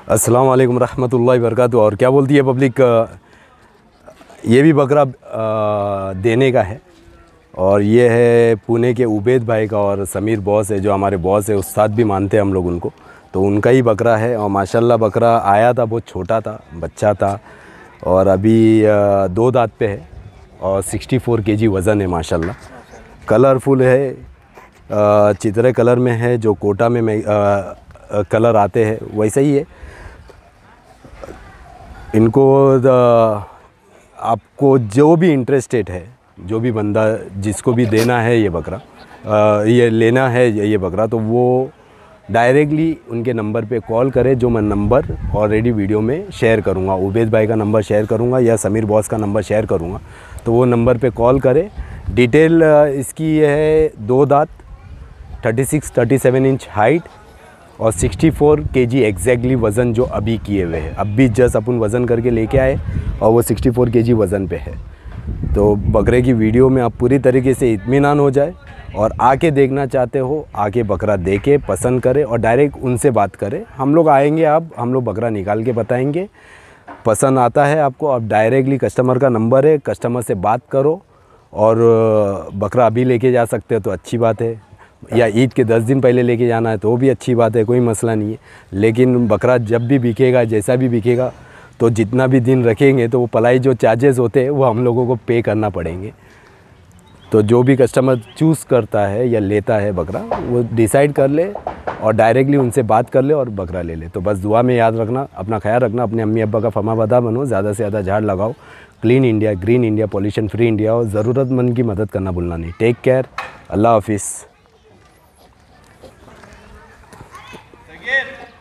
अस्सलाम वालेकुम रहमतुल्लाहि वबरकातुहू। और क्या बोलती है पब्लिक, ये भी बकरा देने का है। और ये है पुणे के उबैद भाई का, और समीर बॉस है जो हमारे बॉस है, उस्ताद भी मानते हैं हम लोग उनको, तो उनका ही बकरा है। और माशाल्लाह बकरा आया था, बहुत छोटा था, बच्चा था, और अभी 2 दांत पे है और 64 केजी वज़न है माशाल्लाह। कलरफुल है, चित्रे कलर में है, जो कोटा में कलर आते हैं वैसा ही है। इनको आपको जो भी इंटरेस्टेड है, जो भी बंदा जिसको भी देना है ये बकरा, ये लेना है ये बकरा, तो वो डायरेक्टली उनके नंबर पे कॉल करे, जो मैं नंबर ऑलरेडी वीडियो में शेयर करूँगा। उबैद भाई का नंबर शेयर करूँगा या समीर बॉस का नंबर शेयर करूँगा, तो वो नंबर पे कॉल करे। डिटेल इसकी ये है, 2 दांत, 36-37 इंच हाइट और 64 केजी एग्जैक्टली वज़न जो अभी किए हुए हैं। अभी जस्ट अपन वज़न करके लेके आए और वो 64 केजी वज़न पे है। तो बकरे की वीडियो में आप पूरी तरीके से इत्मीनान हो जाए, और आके देखना चाहते हो आके बकरा देखे, पसंद करें और डायरेक्ट उनसे बात करें। हम लोग आएंगे, हम लोग बकरा निकाल के बताएंगे। पसंद आता है आपको, आप डायरेक्टली कस्टमर का नंबर है, कस्टमर से बात करो, और बकरा अभी लेके जा सकते हो तो अच्छी बात है, या ईद के 10 दिन पहले लेके जाना है तो भी अच्छी बात है, कोई मसला नहीं है। लेकिन बकरा जब भी बिकेगा, जैसा भी बिकेगा, तो जितना भी दिन रखेंगे तो वो पलाई जो चार्जेस होते हैं वो हम लोगों को पे करना पड़ेंगे। तो जो भी कस्टमर चूज़ करता है या लेता है बकरा, वो डिसाइड कर ले और डायरेक्टली उनसे बात कर ले और बकरा ले ले। तो बस दुआ में याद रखना, अपना ख्याल रखना, अपने अम्मी अब्बा का फरमाबरदार बनो, ज़्यादा से ज़्यादा झाड़ लगाओ, clean India, green India, pollution free India, और ज़रूरतमंद की मदद करना भूलना नहीं। टेक केयर, अल्लाह हाफिज़।